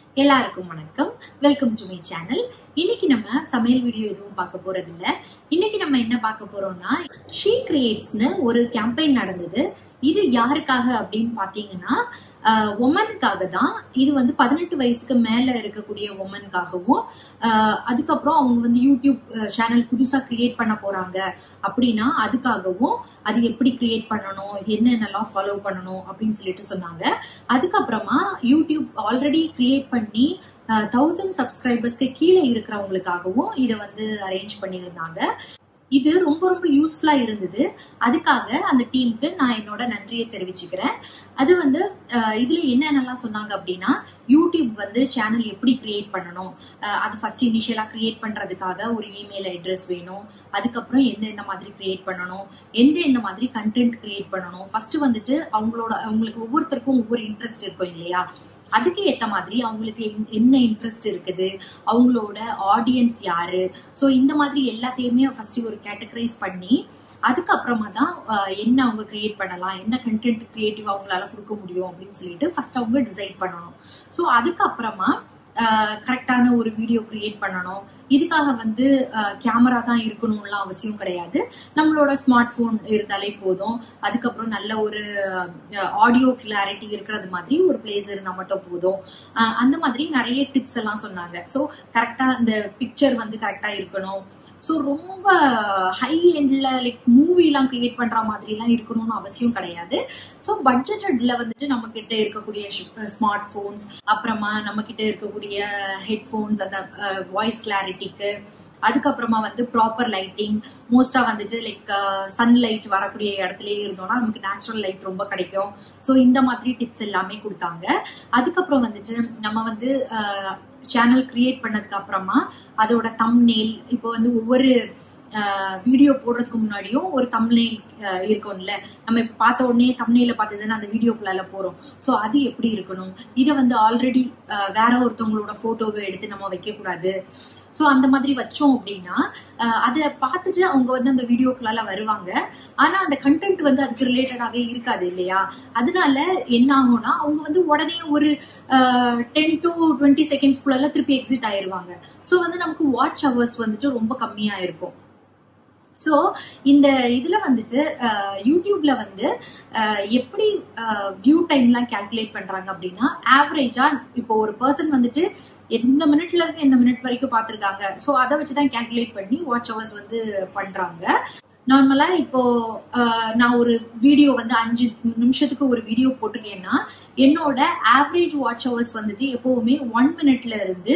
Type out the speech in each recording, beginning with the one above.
எல்லாருக்கும் வணக்கம். Welcome to my channel. இன்னைக்கு நம்ம சமையல் வீடியோ எதுவும் பார்க்க போறது இல்ல. இன்னைக்கு நம்ம என்ன பார்க்க போறோம்னா, ஷீ கிரியேட்ஸ்னு ஒரு கேம்பெயின் நடந்தது. இது யாருக்காக அப்படின்னு பாத்தீங்கன்னா, உமனுக்காக தான். இது 18 வயசுக்கு மேல இருக்கக்கூடிய உமனுக்காகவும், அதுக்கப்புறம் அவங்க யூடியூப் சேனல் புதுசா கிரியேட் பண்ண போறாங்க அப்படின்னா அதுக்காகவும், அது எப்படி கிரியேட் பண்ணணும், என்னென்னலாம் ஃபாலோ பண்ணணும் அப்படின்னு சொல்லிட்டு சொன்னாங்க. அதுக்கப்புறமா யூடியூப் ஆல்ரெடி கிரியேட் பண்ணி 1000 சப்ஸ்கிரைபர்ஸ்க்கு கீழே இருக்கிறவங்களுக்காகவும் இதை அரேஞ்ச் பண்ணியிருந்தாங்க. இது ரொம்ப ரொம்ப யூஸ்ஃபுல்லா இருந்தது. அதுக்காக அந்த டீமுக்கு நான் என்னோட நன்றியை தெரிவிச்சுக்கிறேன். அது இதுல என்னென்னலாம் சொன்னாங்க அப்படின்னா, யூடியூப் சேனல் எப்படி கிரியேட் பண்ணணும், அது ஃபர்ஸ்ட் இனிஷியலா கிரியேட் பண்றதுக்காக ஒரு இமெயில் அட்ரஸ் வேணும். அதுக்கப்புறம் எந்த மாதிரி கிரியேட் பண்ணணும், எந்த மாதிரி கண்டென்ட் கிரியேட் பண்ணணும். ஃபர்ஸ்ட் அவங்களுக்கு ஒவ்வொருத்தருக்கும் ஒவ்வொரு இன்ட்ரெஸ்ட் இருக்கும் இல்லையா, அதுக்கு ஏத்த மாதிரி அவங்களுக்கு என்ன இன்ட்ரெஸ்ட் இருக்குது, அவங்களோட ஆடியன்ஸ் யாரு, ஸோ இந்த மாதிரி எல்லாத்தையுமே ஃபர்ஸ்ட் ஒரு கேட்டகரைஸ் பண்ணி அதுக்கப்புறமா தான் என்ன அவங்க கிரியேட் பண்ணலாம், என்ன கண்டென்ட் கிரியேட்டிவ் அவங்களால கொடுக்க முடியும் அப்படின்னு சொல்லிட்டு ஃபர்ஸ்ட் அவங்க டிசைட் பண்ணணும். ஸோ அதுக்கப்புறமா கரெக்டான ஒரு வீடியோ கிரியேட் பண்ணணும். இதுக்காக கேமரா தான் இருக்கணும்லாம் அவசியம் கிடையாது. நம்மளோட ஸ்மார்ட் போன் இருந்தாலே போதும். அதுக்கப்புறம் நல்ல ஒரு ஆடியோ கிளாரிட்டி இருக்கிறது மாதிரி ஒரு பிளேஸ் இருந்தா மட்டும் போதும். அந்த மாதிரி நிறைய டிப்ஸ் எல்லாம் சொன்னாங்க. ஸோ கரெக்டா இந்த பிக்சர் கரெக்டா இருக்கணும். ஸோ ரொம்ப ஹை எண்ட்ல லைக் மூவிலாம் கிரியேட் பண்ற மாதிரி எல்லாம் இருக்கணும்னு அவசியம் கிடையாது. ஸோ பட்ஜெட்ல நம்ம கிட்ட இருக்கக்கூடிய ஸ்மார்ட் போன்ஸ், அப்புறமா நம்ம கிட்ட இருக்கக்கூடிய ஹெட்போன்ஸ், அந்த வாய்ஸ் கிளாரிட்டிக்கு, அதுக்கப்புறமா ப்ராப்பர் லைட்டிங், மோஸ்டா லைக் சன்லைட் வரக்கூடிய இடத்துல இருந்தோம்னா நமக்கு நேச்சுரல் லைட் ரொம்ப கிடைக்கும். ஸோ இந்த மாதிரி டிப்ஸ் எல்லாமே கொடுத்தாங்க. அதுக்கப்புறம் நம்ம சேனல் கிரியேட் பண்ணதுக்கு அப்புறமா அதோட தம்ப்நெயில், இப்போ ஒவ்வொரு வீடியோ போடுறதுக்கு முன்னாடியும் ஒரு தம்ப்நெயில் இருக்கும்ல, நம்ம பார்த்த உடனே தம்ப்நெயில பார்த்ததுன்னா அந்த வீடியோக்குள்ள போறோம். ஸோ அது எப்படி இருக்கணும், இதை ஆல்ரெடி வேற ஒருத்தவங்களோட போட்டோவை எடுத்து நம்ம வைக்க கூடாது. ஸோ அந்த மாதிரி வச்சோம் அப்படின்னா அதை பார்த்துட்டு அவங்க அந்த வீடியோக்குள்ளால வருவாங்க. ஆனா அந்த கண்டென்ட் அதுக்கு ரிலேட்டடாவே இருக்காது இல்லையா. அதனால என்ன ஆகும்னா அவங்க உடனே ஒரு 10 to 20 செகண்ட்ஸ்குள்ள திருப்பி எக்ஸிட் ஆயிருவாங்க. ஸோ நமக்கு வாட்ச் ஹவர்ஸ் ரொம்ப கம்மியா இருக்கும். ஸோ இந்த இதுல யூடியூப்ல எப்படி வியூ டைம்லாம் கால்குலேட் பண்றாங்க அப்படின்னா, ஆவரேஜா இப்போ ஒரு பர்சன் எந்த மினிட்ல இருந்து எந்த மினிட் வரைக்கும் பாத்துருக்காங்க, ஸோ அதை வச்சுதான் கால்குலேட் பண்ணி வாட்ச் ஹவர்ஸ் பண்றாங்க. நார்மலா இப்போ நான் ஒரு வீடியோ 5 நிமிஷத்துக்கு ஒரு வீடியோ போட்டிருக்கேன்னா என்னோட ஆவரேஜ் வாட்ச் ஹவர்ஸ் எப்பவுமே 1 மினிட்ல இருந்து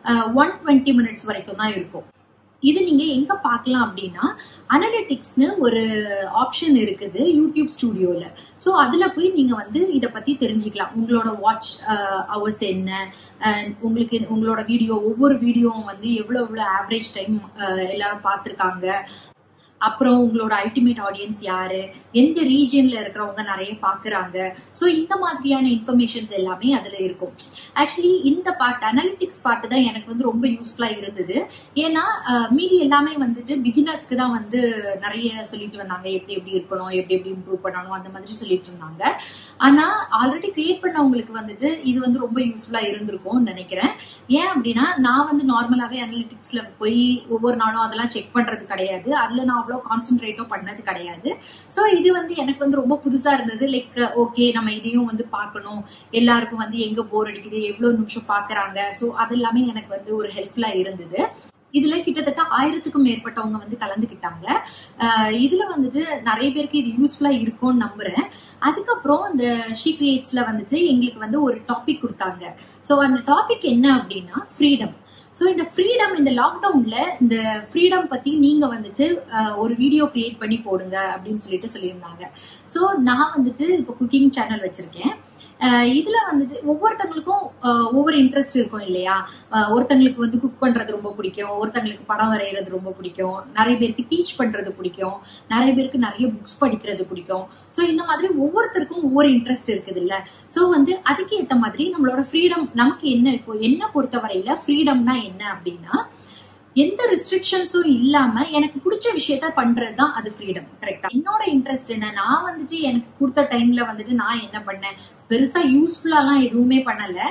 120 மினிட்ஸ் வரைக்கும் தான் இருக்கும். இது நீங்க எங்க பார்க்கலாம் அப்படின்னா, அனலிட்டிக்ஸ்னு ஒரு ஆப்ஷன் இருக்குது யூடியூப் ஸ்டுடியோல. ஸோ அதுல போய் நீங்க இதை பத்தி தெரிஞ்சுக்கலாம். உங்களோட வாட்ச் ஹவர்ஸ் என்ன, உங்களுக்கு உங்களோட வீடியோ ஒவ்வொரு வீடியோவும் எவ்வளவு ஆவரேஜ் டைம் எல்லாரும் பார்த்துருக்காங்க, அப்புறம் உங்களோட அல்டிமேட் ஆடியன்ஸ் யாரு, எந்த ரீஜியன்ல இருக்கிறவங்க நிறைய பாக்குறாங்க. ஸோ இந்த மாதிரியான இன்ஃபர்மேஷன்ஸ் எல்லாமே அதுல இருக்கும். ஆக்சுவலி இந்த பார்ட், அனாலிட்டிக்ஸ் பார்ட் தான் எனக்கு ரொம்ப யூஸ்ஃபுல்லா இருந்தது. ஏன்னா மீதி எல்லாமே பிகினர்ஸ்க்கு தான் நிறைய சொல்லிட்டு வந்தாங்க, எப்படி எப்படி இருக்கணும், எப்படி எப்படி இம்ப்ரூவ் பண்ணணும், அந்த மாதிரி சொல்லிட்டு இருந்தாங்க. ஆனா ஆல்ரெடி கிரியேட் பண்ணவங்களுக்கு இது ரொம்ப யூஸ்ஃபுல்லா இருந்திருக்கும் நினைக்கிறேன். ஏன் அப்படின்னா நான் நார்மலாவே அனாலிட்டிக்ஸ்ல போய் ஒவ்வொரு நாளும் அதெல்லாம் செக் பண்றது கிடையாது. அதுல நான் கான்சென்ட்ரேட்டும் பண்ணது கிடையாது. சோ இது எனக்கு ரொம்ப புதுசா இருந்தது. லைக் ஓகே, நம்ம இதையும் பார்க்கணும், எல்லாருக்கும் எங்க போர் அடிக்குது, எவ்வளவு நிமிஷம் பாக்குறாங்க, சோ அது எல்லாமே எனக்கு ஒரு ஹெல்ப்ஃபுல்லா இருந்தது. இதுல கிட்டத்தட்ட 1000க்கும் மேற்பட்டவங்க கலந்துக்கிட்டாங்க. இதுல நிறைய பேருக்கு இது யூஸ்ஃபுல்லா இருக்கும்னு நம்புறேன். அதுக்கப்புறம் இந்த ஷீ கிரியேட்ஸ்ல எங்களுக்கு ஒரு டாபிக் கொடுத்தாங்க. சோ அந்த டாபிக் என்ன அப்படின்னா, ஃப்ரீடம். ஸோ இந்த ஃப்ரீடம், இந்த லாக்டவுன்ல இந்த ஃப்ரீடம் பத்தி நீங்க ஒரு வீடியோ கிரியேட் பண்ணி போடுங்க அப்படின்னு சொல்லியிருந்தாங்க. ஸோ நான் இப்போ குக்கிங் சேனல் வச்சிருக்கேன். இதுல ஒவ்வொருத்தங்களுக்கும் ஒவ்வொரு இன்ட்ரெஸ்ட் இருக்கும் இல்லையா. ஒருத்தங்களுக்கு குக் பண்றது ரொம்ப பிடிக்கும், ஒருத்தங்களுக்கு படம் வரைகிறது ரொம்ப பிடிக்கும், நிறைய பேருக்கு டீச் பண்றது பிடிக்கும், நிறைய பேருக்கு நிறைய புக்ஸ் படிக்கிறது பிடிக்கும். ஸோ இந்த மாதிரி ஒவ்வொருத்தருக்கும் ஒவ்வொரு இன்ட்ரெஸ்ட் இருக்குது இல்ல. ஸோ அதுக்கு ஏற்ற மாதிரி நம்மளோட ஃப்ரீடம் நமக்கு என்ன, இப்போ என்ன பொறுத்தவரையில ஃப்ரீடம்னா என்ன அப்படின்னா, எந்த ரெஸ்ட்ரிக்ஷன்ஸும் இல்லாம எனக்கு பிடிச்ச விஷயத்த பண்றதுதான் அது ஃப்ரீடம். கரெக்டா? என்னோட இன்ட்ரெஸ்ட் என்ன, நான் எனக்கு கொடுத்த டைம்ல நான் என்ன பண்ணேன், பெருசா யூஸ்ஃபுல்லாலாம் எதுவுமே பண்ணல.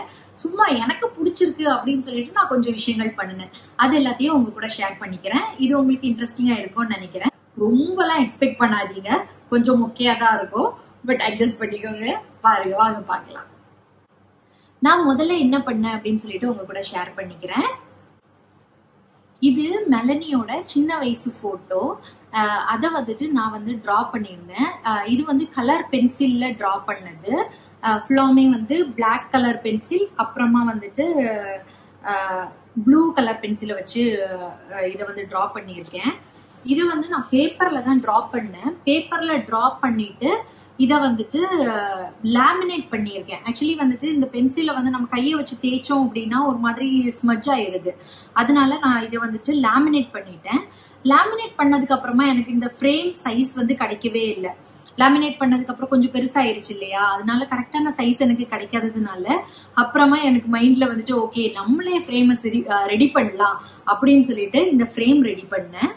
சும்மா எனக்கு பிடிச்சிருக்கு அப்படின்னு சொல்லிட்டு நான் கொஞ்சம் விஷயங்கள் பண்ணினேன். அது எல்லாத்தையும் உங்க கூட ஷேர் பண்ணிக்கிறேன். இது உங்களுக்கு இன்ட்ரெஸ்டிங்கா இருக்கும்னு நினைக்கிறேன். ரொம்பலாம் எக்ஸ்பெக்ட் பண்ணாதீங்க, கொஞ்சம் மொக்கையா தான் இருக்கும். பட் அட்ஜஸ்ட் பண்ணிக்கோங்க. பாருங்க, வாங்க பார்க்கலாம். நான் முதல்ல என்ன பண்ணேன் அப்படின்னு சொல்லிட்டு உங்க கூட ஷேர் பண்ணிக்கிறேன். இது மெலனியோட சின்ன வயசு போட்டோ. அதை வந்துட்டு நான் வந்து டிரா பண்ணியிருந்தேன். இது வந்து கலர் பென்சில்ல டிரா பண்ணது. ஃபுல்லாமே வந்து பிளாக் கலர் பென்சில், அப்புறமா வந்துட்டு ப்ளூ கலர் பென்சிலை வச்சு இதை வந்து டிரா பண்ணியிருக்கேன். இது வந்து நான் பேப்பர்ல தான் டிரா பண்ணேன். பேப்பர்ல டிரா பண்ணிட்டு இதை வந்துட்டு லேமினேட் பண்ணியிருக்கேன். ஆக்சுவலி வந்துட்டு இந்த பென்சிலை வந்து நம்ம கையை வச்சு தேய்ச்சோம் அப்படின்னா ஒரு மாதிரி ஸ்மஜ் ஆயிருது. அதனால நான் இதை வந்துட்டு லேமினேட் பண்ணிட்டேன். லேமினேட் பண்ணதுக்கு அப்புறமா எனக்கு இந்த ஃப்ரேம் சைஸ் வந்து கிடைக்கவே இல்லை. லேமினேட் பண்ணதுக்கு அப்புறம் கொஞ்சம் பெருசாயிருச்சு இல்லையா, அதனால கரெக்டான சைஸ் எனக்கு கிடைக்காததுனால அப்புறமா எனக்கு மைண்ட்ல வந்துட்டு ஓகே நம்மளே ஃப்ரேமை ரெடி பண்ணலாம் அப்படின்னு சொல்லிட்டு இந்த ஃப்ரேம் ரெடி பண்ணேன்.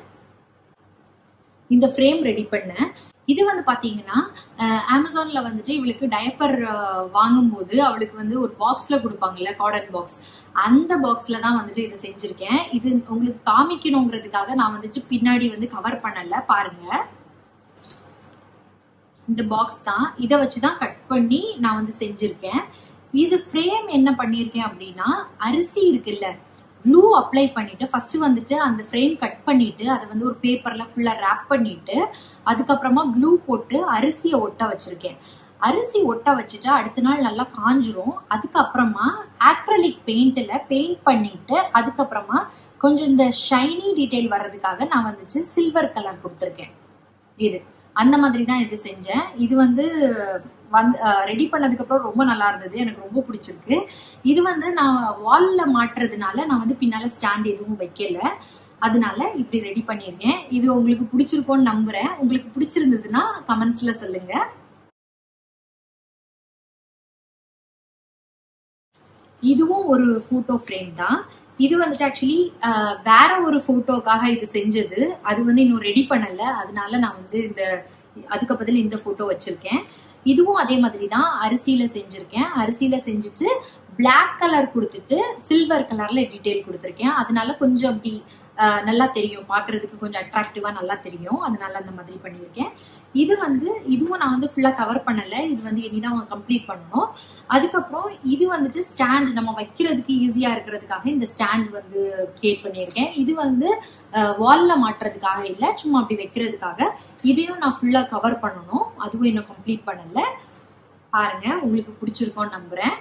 இது வந்து பாத்தீங்கன்னா அமேசான்ல வந்துட்டு இவளுக்கு டயப்பர் வாங்கும் போது அவளுக்கு வந்து ஒரு பாக்ஸ்ல கொடுப்பாங்கல்ல, கார்டன் பாக்ஸ், அந்த பாக்ஸ்ல தான் வந்துட்டு இதை செஞ்சிருக்கேன். இது உங்களுக்கு காமிக்கணுங்கிறதுக்காக நான் வந்துட்டு பின்னாடி வந்து கவர் பண்ணல. பாருங்க, இந்த பாக்ஸ் தான். இதை வச்சுதான் கட் பண்ணி நான் வந்து செஞ்சிருக்கேன். இது ஃப்ரேம் என்ன பண்ணிருக்கேன் அப்படின்னா, அரிசி இருக்குல்ல, க்ளூ அப்ளை பண்ணிட்டு ஃபர்ஸ்ட் வந்துட்டு அந்த ஃப்ரேம் கட் பண்ணிட்டு அதை வந்து ஒரு பேப்பர்ல ஃபுல்லா ரேப் பண்ணிட்டு அதுக்கப்புறமா க்ளூ போட்டு அரிசியை ஒட்ட வச்சிருக்கேன். அரிசி ஒட்ட வச்சுட்டா அடுத்த நாள் நல்லா காஞ்சிரும். அதுக்கப்புறமா ஆக்ரலிக் பெயிண்ட்ல பெயிண்ட் பண்ணிட்டு அதுக்கப்புறமா கொஞ்சம் இந்த ஷைனி டீடைல் வர்றதுக்காக நான் வந்துச்சு சில்வர் கலர் கொடுத்துருக்கேன். இது அந்த மாதிரி தான் இது செஞ்சேன். இது வந்து ரெடி பண்ணதுக்கு அப்புறம் ரொம்ப நல்லா இருந்தது, எனக்கு ரொம்ப பிடிச்சிருக்கு. இது வந்து நான் வால்ல மாட்டுறதுனால நான் வந்து பின்னால ஸ்டாண்ட் எதுவும் வைக்கல, அதனால இப்படி ரெடி பண்ணிருக்கேன். இது உங்களுக்கு பிடிச்சிருக்கும்னு நம்புறேன். உங்களுக்கு பிடிச்சிருந்ததுன்னா கமெண்ட்ஸ்ல சொல்லுங்க. இதுவும் ஒரு போட்டோ ஃப்ரேம் தான். இது வந்துட்டு ஆக்சுவலி வேற ஒரு போட்டோக்காக இது செஞ்சது. அது வந்து இன்னும் ரெடி பண்ணல, அதனால நான் வந்து அதுக்கு பதில் இந்த போட்டோ வச்சிருக்கேன். இதுவும் அதே மாதிரி தான் அரிசியில செஞ்சிருக்கேன். அரிசியில செஞ்சுட்டு பிளாக் கலர் கொடுத்துட்டு சில்வர் கலர்ல டீடைல் கொடுத்துருக்கேன். அதனால கொஞ்சம் அப்படி நல்லா தெரியும், பாக்குறதுக்கு கொஞ்சம் அட்ராக்டிவா நல்லா தெரியும். அதனால அந்த மாதிரி பண்ணியிருக்கேன். இதுவும் நான் வந்து ஃபுல்லா கவர் பண்ணல, இது வந்து இனிதான் கம்ப்ளீட் பண்ணணும். அதுக்கப்புறம் இது வந்துட்டு ஸ்டாண்ட் நம்ம வைக்கிறதுக்கு ஈஸியா இருக்கிறதுக்காக இந்த ஸ்டாண்ட் வந்து கிரியேட் பண்ணியிருக்கேன். இது வந்து வால்ல மாட்டுறதுக்காக இல்லை, சும்மா அப்படி வைக்கிறதுக்காக. இதையும் நான் ஃபுல்லா கவர் பண்ணணும், அதுவும் இன்னும் கம்ப்ளீட் பண்ணல. பாருங்க, உங்களுக்கு பிடிச்சிருக்கோன்னு நம்புறேன்.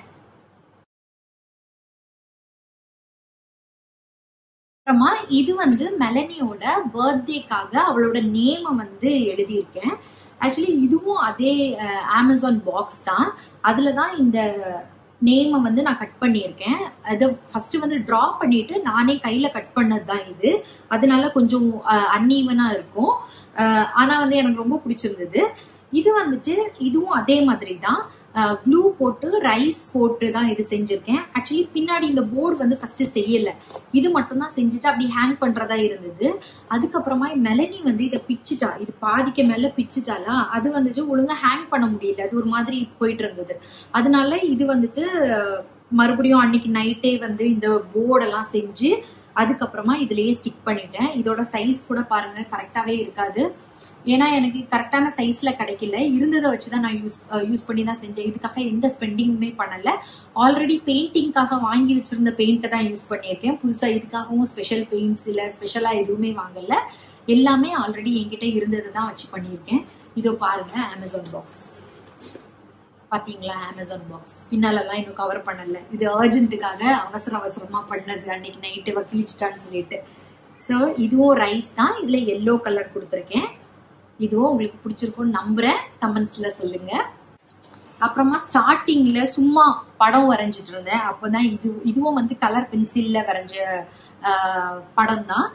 அப்புறமா இது வந்து மெலனியோட பர்த்டேக்காக அவளோட நேமை வந்து எழுதியிருக்கேன். ஆக்சுவலி இதுவும் அதே அமேசான் பாக்ஸ் தான். அதுலதான் இந்த நேமை வந்து நான் கட் பண்ணியிருக்கேன். அதை ஃபர்ஸ்ட் வந்து டிரா பண்ணிட்டு நானே கையில கட் பண்ணது தான் இது. அதனால கொஞ்சம் அன்ஈவனா இருக்கும். ஆனா வந்து எனக்கு ரொம்ப பிடிச்சிருந்தது. இது வந்துட்டு இதுவும் அதே மாதிரி தான். க்ளூ போட்டு ரைஸ் போட்டு தான் இது செஞ்சிருக்கேன். ஆக்சுவலி பின்னாடி இந்த போர்டு வந்து ஃபர்ஸ்ட் செய்யல, இது மட்டும் தான் செஞ்சுட்டு அப்படி ஹேங் பண்றதா இருந்தது. அதுக்கப்புறமா மெலனி வந்து இதை பிச்சுட்டா, இது பாதிக்க மேல பிச்சுட்டாலா, அது வந்துட்டு ஒழுங்கா ஹேங் பண்ண முடியல, அது ஒரு மாதிரி போயிட்டு இருந்தது. அதனால இது வந்துட்டு மறுபடியும் அன்னைக்கு நைட்டே வந்து இந்த போர்டெல்லாம் செஞ்சு அதுக்கப்புறமா இதுலயே ஸ்டிக் பண்ணிட்டேன். இதோட சைஸ் கூட பாருங்க கரெக்டாவே இருக்காது, ஏன்னா எனக்கு கரெக்டான சைஸ்ல கிடைக்கல. இருந்ததை வச்சுதான் நான் யூஸ் பண்ணி தான் செஞ்சேன். இதுக்காக எந்த ஸ்பெண்டிங்குமே பண்ணல. ஆல்ரெடி பெயிண்டிங்காக வாங்கி வச்சிருந்த பெயிண்ட்டை தான் யூஸ் பண்ணியிருக்கேன். புதுசா இதுக்காகவும் ஸ்பெஷல் பெயிண்ட்ஸ் இல்ல ஸ்பெஷலா எதுவுமே வாங்கல, எல்லாமே ஆல்ரெடி என்கிட்ட இருந்ததை தான் வச்சு பண்ணியிருக்கேன். இதோ பாருங்க அமேசான் பாக்ஸ், பாத்தீங்களா? அமேசான் பாக்ஸ் பின்னாலெல்லாம் இன்னும் கவர் பண்ணல. இது அர்ஜென்ட்டுக்காக அவசரமா பண்ணது, அன்னைக்கு நைட்டு கிழிச்சிட்டான்னு சொல்லிட்டு. ஸோ இதுவும் ரைஸ் தான். இதுல எல்லோ கலர் கொடுத்துருக்கேன். இதுவும் உங்களுக்கு பிடிச்சிருக்கும்னு நம்புறேன், கமெண்ட்ஸ்ல சொல்லுங்க. அப்புறமா ஸ்டார்டிங்ல சும்மா படம் வரைஞ்சிட்டு இருந்தேன். அப்போதான் இதுவும் வந்து கலர் பென்சில்ல வரைஞ்ச படம் தான்.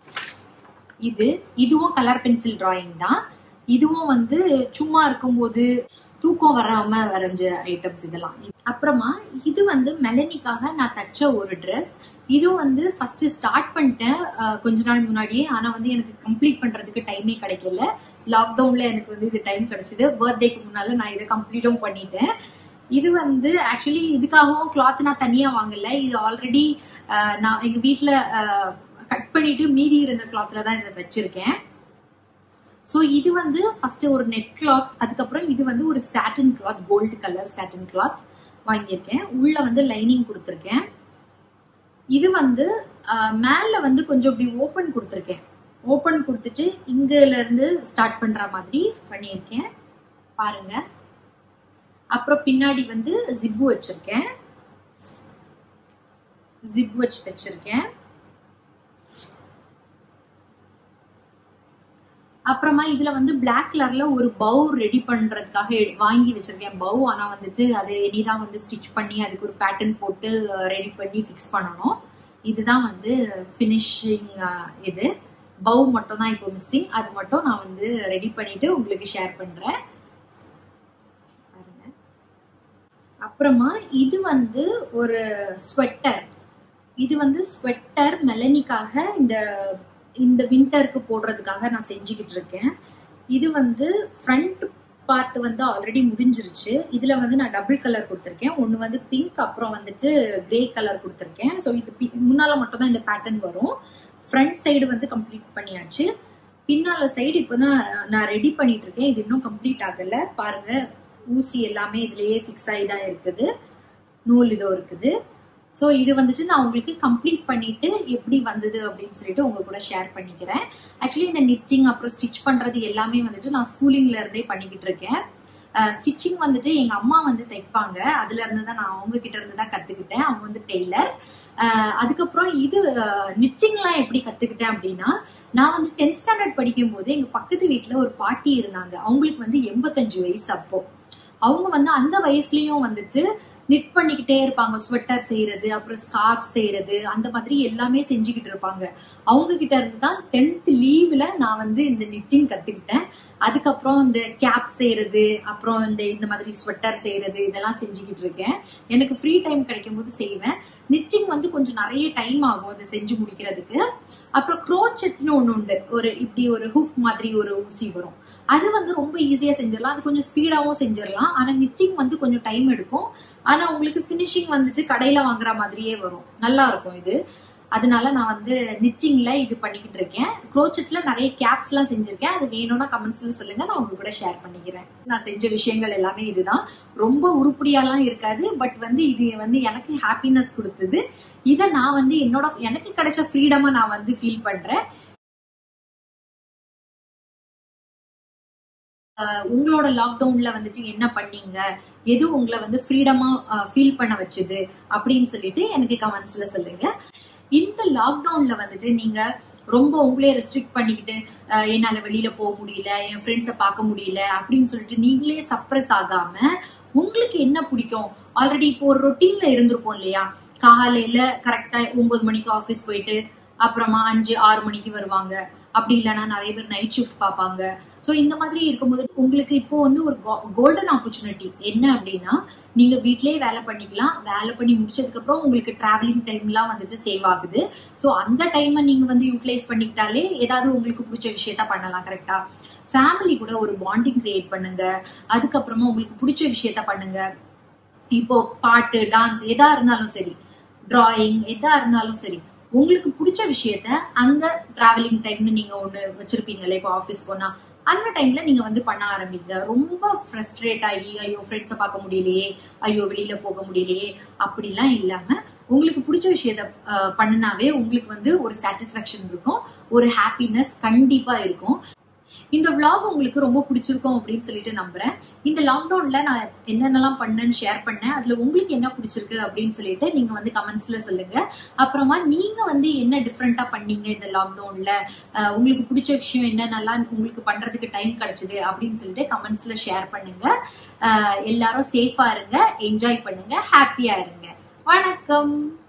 இதுவும் கலர் பென்சில் டிராயிங் தான். இதுவும் வந்து சும்மா இருக்கும்போது தூக்கம் வராம வரைஞ்ச ஐட்டம்ஸ் இதெல்லாம். அப்புறமா இது வந்து மெலனிக்காக நான் தச்ச ஒரு ட்ரெஸ். இதுவும் வந்து ஃபர்ஸ்ட் ஸ்டார்ட் பண்ணிட்டேன் கொஞ்ச நாள் முன்னாடியே, ஆனா வந்து எனக்கு கம்ப்ளீட் பண்றதுக்கு டைமே கிடைக்கல. லாக்டவுன்ல எனக்கு வந்து இது டைம் கிடைச்சது. பர்த்டேக்கு முன்னால நான் இதை கம்ப்ளீட்டும் பண்ணிட்டேன். இது வந்து ஆக்சுவலி இதுக்காகவும் கிளாத் நான் தனியா வாங்கல. இது ஆல்ரெடி நான் எங்க வீட்டுல கட் பண்ணிட்டு மீதி இருந்த கிளாத்ல தான் இதை வச்சிருக்கேன். ஸோ இது வந்து ஃபர்ஸ்ட் ஒரு நெட் கிளாத், அதுக்கப்புறம் இது வந்து ஒரு satin cloth, gold colour satin cloth வாங்கியிருக்கேன். உள்ள வந்து லைனிங் கொடுத்துருக்கேன். இது வந்து மேல வந்து கொஞ்சம் இப்படி ஓப்பன் கொடுத்துருக்கேன். ஓப்பன் கொடுத்துட்டு இங்கல இருந்து ஸ்டார்ட் பண்ற மாதிரி பண்ணியிருக்கேன் பாருங்க. அப்புறம் பின்னாடி வந்து ஜிப்பு வச்சிருக்கேன், ஜிப் வச்சு வச்சிருக்கேன். அப்புறமா இதுல வந்து பிளாக் கலர்ல ஒரு பவு ரெடி பண்றதுக்காக வாங்கி வச்சிருக்கேன் பவு. ஆனா வந்துட்டு அதை இனிதான் வந்து ஸ்டிச் பண்ணி அதுக்கு ஒரு பேட்டர்ன் போட்டு ரெடி பண்ணி ஃபிக்ஸ் பண்ணணும். இதுதான் வந்து ஃபினிஷிங். இது பவு மட்டும் தான் இப்போ மிஸ்ஸிங். அது மட்டும் நான் வந்து ரெடி பண்ணிட்டு உங்களுக்கு ஷேர் பண்றேன். அப்புறமா இது வந்து ஒரு ஸ்வெட்டர். இது வந்து ஸ்வெட்டர் மெலனிக்காக இந்த விண்டருக்கு போடுறதுக்காக நான் செஞ்சுக்கிட்டு இருக்கேன். இது வந்து ஃப்ரண்ட் பார்ட் வந்து ஆல்ரெடி முடிஞ்சிருச்சு. இதுல வந்து நான் டபுள் கலர் கொடுத்துருக்கேன். ஒன்று வந்து பிங்க், அப்புறம் வந்துட்டு கிரே கலர் கொடுத்துருக்கேன். ஸோ இது முன்னால மட்டும் தான் இந்த பேட்டர்ன் வரும். ஃப்ரண்ட் சைடு வந்து கம்ப்ளீட் பண்ணியாச்சு. பின்னால சைடு இப்போதான் நான் ரெடி பண்ணிட்டு இருக்கேன். இது இன்னும் கம்ப்ளீட் ஆகல. பாருங்க, ஊசி எல்லாமே இதுலயே ஃபிக்ஸ் ஆகி தான் இருக்குது, நூல் இதோ இருக்குது. ஸோ இது வந்துட்டு நான் உங்களுக்கு கம்ப்ளீட் பண்ணிட்டு எப்படி வந்தது அப்படின்னு சொல்லிட்டு உங்க கூட ஷேர் பண்ணிக்கிறேன். ஆக்சுவலி இந்த நிச்சிங் அப்புறம் ஸ்டிச் பண்றது எல்லாமே வந்துட்டு நான் ஸ்கூலிங்ல இருந்தே பண்ணிக்கிட்டு இருக்கேன். ஸ்டிச்சிங் வந்துட்டு எங்க அம்மா வந்து தைப்பாங்க, அதுல இருந்து தான் நான் அவங்க கிட்ட இருந்து தான் கத்துக்கிட்டேன். அவங்க வந்து டெய்லர். அதுக்கப்புறம் இது நிச்சிங்லாம் எப்படி கத்துக்கிட்டேன் அப்படின்னா, நான் வந்து 10th ஸ்டாண்டர்ட் படிக்கும் போது எங்க பக்கத்து வீட்டுல ஒரு பாட்டி இருந்தாங்க. அவங்களுக்கு வந்து 85 வயசு. அப்போ அவங்க வந்து அந்த வயசுலயும் வந்துட்டு நிட் பண்ணிக்கிட்டே இருப்பாங்க. ஸ்வெட்டர் செய்யறது, அப்புறம் ஸ்கார்ஃப் செய்யறது, அந்த மாதிரி எல்லாமே செஞ்சுக்கிட்டு இருப்பாங்க. அவங்க கிட்ட இருந்து தான் 10th லீவ்ல நான் வந்து இந்த நிச்சிங் கத்துக்கிட்டேன். அதுக்கப்புறம் இந்த கேப் செய்யறது, அப்புறம் இந்த மாதிரி ஸ்வெட்டர் செய்யறது, இதெல்லாம் செஞ்சுக்கிட்டு இருக்கேன். எனக்கு ஃப்ரீ டைம் கிடைக்கும் போது செய்வேன். நிச்சிங் வந்து கொஞ்சம் நிறைய டைம் ஆகும் அதை செஞ்சு முடிக்கிறதுக்கு. அப்புறம் க்ரோச்செட்னு ஒண்ணு உண்டு. இப்படி ஒரு ஹூக் மாதிரி ஒரு ஊசி வரும். அது வந்து ரொம்ப ஈஸியா செஞ்சிடலாம். அது கொஞ்சம் ஸ்பீடாவும் செஞ்சிடலாம். ஆனா நிச்சிங் வந்து கொஞ்சம் டைம் எடுக்கும். ஆனா உங்களுக்கு பினிஷிங் வந்துட்டு கடையில வாங்குற மாதிரியே வரும், நல்லா இருக்கும் இது. அதனால நான் வந்து நிச்சிங்ல இது பண்ணிக்கிட்டு இருக்கேன். க்ரோச்செட்ல நிறைய கேப்ஸ் எல்லாம் செஞ்சிருக்கேன். அது வேணும்னா கமெண்ட்ஸ்ல சொல்லுங்க, நான் உங்க கூட ஷேர் பண்ணிக்கிறேன். நான் செஞ்ச விஷயங்கள் எல்லாமே இதுதான். ரொம்ப உருப்படியாலாம் இருக்காது, பட் வந்து இது வந்து எனக்கு ஹாப்பினஸ் கொடுத்தது. இதை நான் வந்து எனக்கு கிடைச்ச ஃப்ரீடமா நான் வந்து ஃபீல் பண்றேன். உங்களோட லாக்டவுன்ல வந்துட்டு என்ன பண்ணீங்க, எது உங்களை வந்து ஃப்ரீடமா ஃபீல் பண்ண வச்சது அப்படின்னு சொல்லிட்டு எனக்கு கமெண்ட்ஸ்ல சொல்லுங்க. இந்த லாக்டவுன்ல வந்துட்டு நீங்க ரொம்ப உங்களே ரெஸ்ட்ரிக்ட் பண்ணிக்கிட்டு என்னால வெளியில போக முடியல, என் ஃப்ரெண்ட்ஸை பார்க்க முடியல அப்படின்னு சொல்லிட்டு நீங்களே சப்ரஸ் ஆகாம உங்களுக்கு என்ன பிடிக்கும். ஆல்ரெடி இப்போ ஒரு ரொட்டீன்ல இருந்திருப்போம் இல்லையா, காலையில கரெக்டா 9 மணிக்கு ஆஃபீஸ் போயிட்டு அப்புறமா 5-6 மணிக்கு வருவாங்க. அப்படி இல்லைன்னா நிறைய பேர் நைட் ஷிஃப்ட் பார்ப்பாங்க. ஸோ இந்த மாதிரி இருக்கும்போது உங்களுக்கு இப்போ வந்து ஒரு கோல்டன் ஆப்பர்ச்சுனிட்டி என்ன அப்படின்னா, நீங்க வீட்லயே வேலை பண்ணிக்கலாம். வேலை பண்ணி முடிச்சதுக்கு அப்புறம் உங்களுக்கு டிராவலிங் டைம்லாம் வந்துட்டு சேவ் ஆகுது. ஸோ அந்த டைமை நீங்க வந்து யூட்டிலைஸ் பண்ணிக்கிட்டாலே ஏதாவது உங்களுக்கு பிடிச்ச விஷயத்த பண்ணலாம். கரெக்டா? ஃபேமிலி கூட ஒரு பாண்டிங் கிரியேட் பண்ணுங்க. அதுக்கப்புறமா உங்களுக்கு பிடிச்ச விஷயத்த பண்ணுங்க. இப்போ பாட்டு, டான்ஸ் எதா இருந்தாலும் சரி, டிராயிங் எதா இருந்தாலும் சரி, உங்களுக்கு பிடிச்ச விஷயத்த அந்த டிராவலிங் டைம்னு நீங்க ஒண்ணு வச்சிருப்பீங்கல்ல, இப்போ ஆஃபீஸ் போனா அந்த டைம்ல நீங்க வந்து பண்ண ஆரம்பிங்க. ரொம்ப ஃப்ரஸ்ட்ரேட் ஆகி ஐயோ ஃப்ரெண்ட்ஸை பார்க்க முடியலையே, ஐயோ வெளியில போக முடியலையே அப்படிலாம் இல்லாம உங்களுக்கு பிடிச்ச விஷயத்த பண்ணினாவே உங்களுக்கு வந்து ஒரு சாட்டிஸ்பாக்சன் இருக்கும், ஒரு ஹாப்பினஸ் கண்டிப்பா இருக்கும். இந்த vlog உங்களுக்கு ரொம்ப பிடிச்சிருக்கும் அப்படின்னு சொல்லிட்டு நம்புறேன். இந்த லாக்டவுன்ல நான் என்னென்னலாம் பண்ணேன்னு ஷேர் பண்ணேன். அதுல உங்களுக்கு என்ன பிடிச்சிருக்கு அப்படின்னு சொல்லிட்டு நீங்க வந்து கமெண்ட்ஸ்ல சொல்லுங்க. அப்புறமா நீங்க வந்து என்ன டிஃப்ரெண்டா பண்ணீங்க இந்த லாக்டவுன்ல, உங்களுக்கு பிடிச்ச விஷயம் என்னென்னலாம் உங்களுக்கு பண்றதுக்கு டைம் கிடைச்சது அப்படின்னு சொல்லிட்டு கமெண்ட்ஸ்ல ஷேர் பண்ணுங்க. எல்லாரும் சேஃபா இருங்க, என்ஜாய் பண்ணுங்க, ஹாப்பியா இருங்க. வணக்கம்.